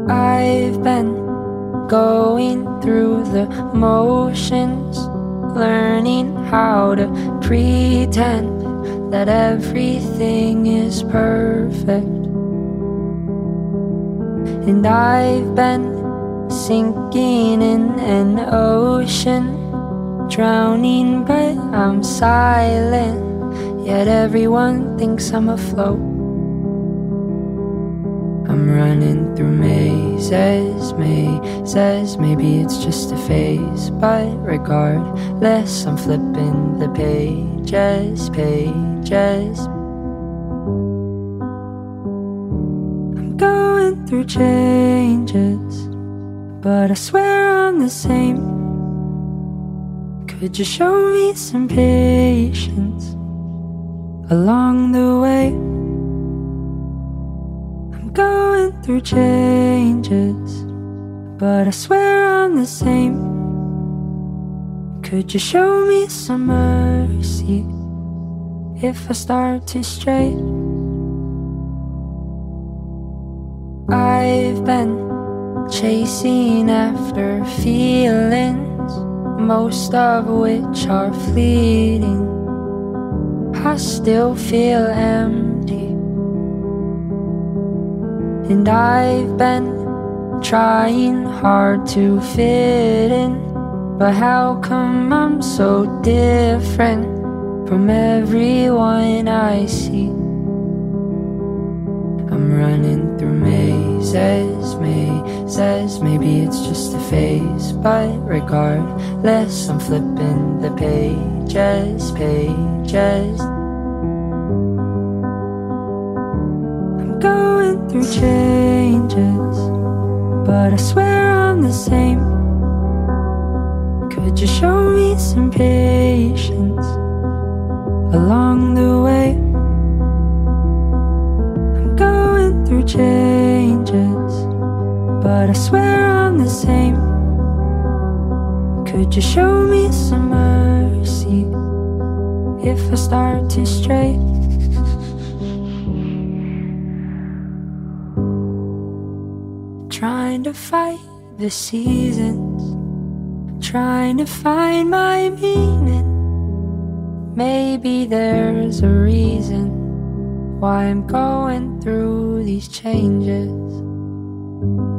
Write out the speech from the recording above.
I've been going through the motions, learning how to pretend that everything is perfect. And I've been sinking in an ocean, drowning but I'm silent, yet everyone thinks I'm afloat. I'm running through mazes, maybe it's just a phase, but regardless, I'm flipping the pages. I'm going through changes, but I swear I'm the same. Could you show me some patience along the way? Going through changes, but I swear I'm the same. Could you show me some mercy if I start to stray? I've been chasing after feelings, most of which are fleeting. I still feel empty, and I've been trying hard to fit in, but how come I'm so different from everyone I see? I'm running through mazes, maybe it's just a phase, but regardless, I'm flipping the pages. Going through changes, but I swear I'm the same. Could you show me some patience along the way? I'm going through changes, but I swear I'm the same. Could you show me some mercy if I start to stray? Trying to fight the seasons, trying to find my meaning. Maybe there's a reason why I'm going through these changes.